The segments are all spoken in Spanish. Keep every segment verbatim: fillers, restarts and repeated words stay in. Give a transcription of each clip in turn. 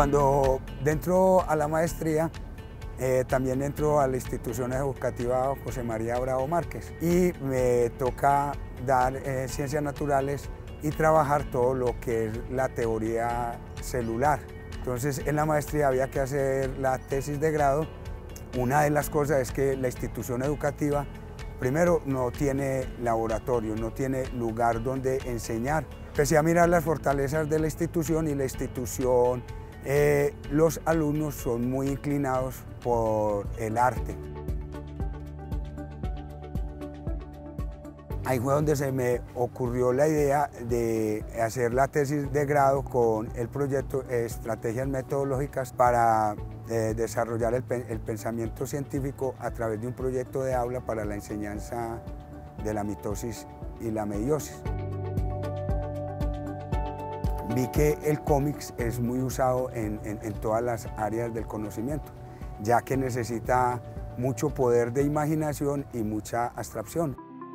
Cuando dentro a la maestría, eh, también entro a la institución educativa José María Bravo Márquez y me toca dar eh, ciencias naturales y trabajar todo lo que es la teoría celular. Entonces en la maestría había que hacer la tesis de grado. Una de las cosas es que la institución educativa primero no tiene laboratorio, no tiene lugar donde enseñar. Empecé a mirar las fortalezas de la institución y la institución, eh, los alumnos son muy inclinados por el arte. Ahí fue donde se me ocurrió la idea de hacer la tesis de grado con el proyecto Estrategias Metodológicas para eh, desarrollar el, el pensamiento científico a través de un proyecto de aula para la enseñanza de la mitosis y la meiosis. Vi que el cómics es muy usado en, en, en todas las áreas del conocimiento, ya que necesita mucho poder de imaginación y mucha abstracción.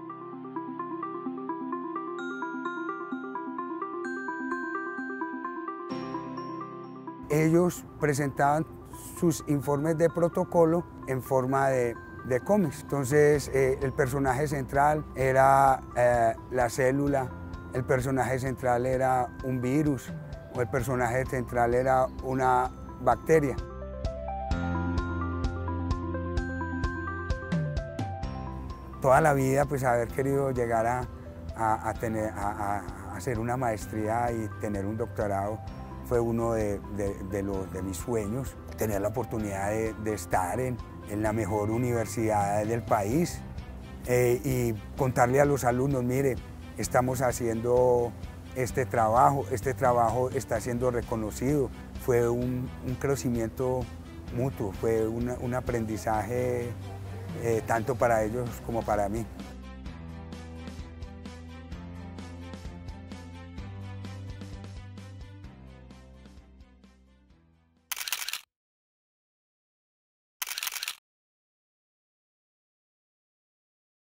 Ellos presentaban sus informes de protocolo en forma de, de cómics. Entonces, eh, el personaje central era eh, la célula, el personaje central era un virus o el personaje central era una bacteria. Toda la vida, pues, haber querido llegar a, a, a, tener, a, a hacer una maestría y tener un doctorado fue uno de, de, de, los, de mis sueños, tener la oportunidad de, de estar en, en la mejor universidad del país eh, y contarle a los alumnos, mire, estamos haciendo este trabajo, este trabajo está siendo reconocido. Fue un, un crecimiento mutuo, fue una, un aprendizaje eh, tanto para ellos como para mí.